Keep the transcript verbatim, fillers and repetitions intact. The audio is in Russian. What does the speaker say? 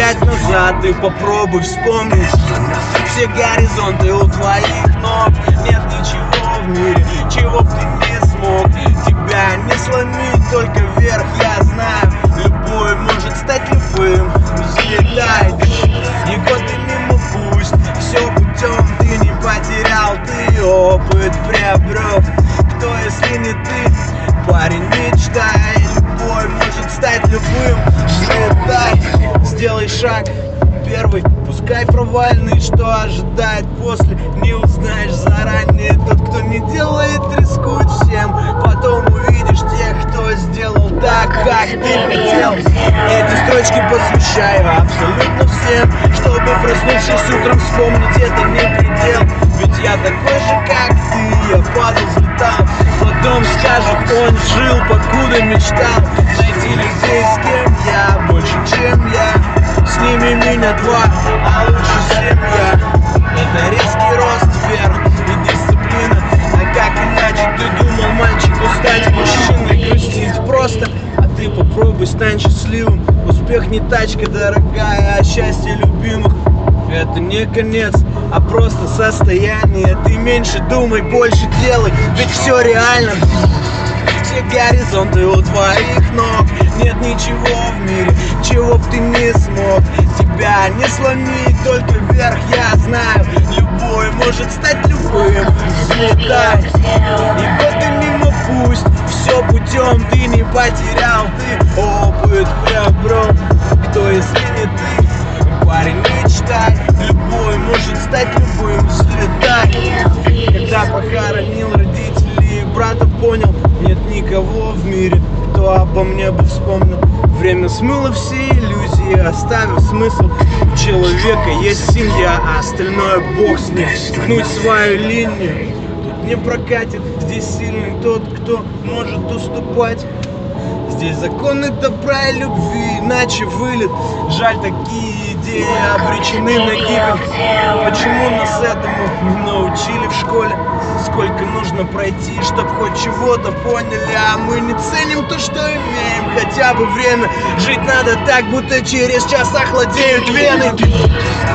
взглянь назад и попробуй вспомнить. Все горизонты у твоих ног. Нет ничего в мире, чего б ты не смог. Тебя не сломить, только вверх, я знаю. Любой может стать любым. Взлетай, и годы мимо пусть. Все путем ты не потерял, ты опыт приобрел. Кто, если не ты, парень, мечтай. Любой может стать любым. Взлетай, сделай шаг первый, пускай провальный, что ожидает после, не узнаешь заранее. Тот, кто не делает, рискует всем. Потом увидишь тех, кто сделал так, как ты хотел. Эти строчки посвящаю абсолютно всем, чтобы, проснувшись утром, вспомнить, это не предел. Ведь я такой же, как ты, я падал, взлетал. Потом скажут, он жил, покуда мечтал. Найти людей, с кем я, больше, чем я. С ними меня два, а лучше семья. Это резкий рост вверх и дисциплина. А как иначе ты думал, мальчику стать мужчиной? Грустить просто, а ты попробуй стань счастливым. Успех не тачка дорогая, а счастье любимых. Это не конец, а просто состояние. Ты меньше думай, больше делай, ведь все реально. Все горизонты у твоих ног. Нет ничего в мире, чего б ты не смог. Тебя не сломить, только вверх, я знаю. Любой может стать любым. Взлетай, и годы мимо пусть. Все путем ты не потерял, ты опыт приобрел. Кто, если не ты, парень, мечтай. Любой может стать любым. Взлетай. Когда похоронил родителей и брата, понял, нет никого в мире, кто обо мне бы вспомнил. Время смыло все иллюзии, оставив смысл. У человека есть семья, а остальное бог с ним. Гнуть свою линию тут не прокатит. Здесь сильный тот, кто может уступать. Здесь законы добра и любви, иначе вылет. Жаль, такие идеи обречены на гибель. Почему нас этому не научили в школе? Сколько нужно пройти, чтоб хоть чего-то поняли. А мы не ценим то, что имеем, хотя бы время. Жить надо так, будто через час охладеют вены.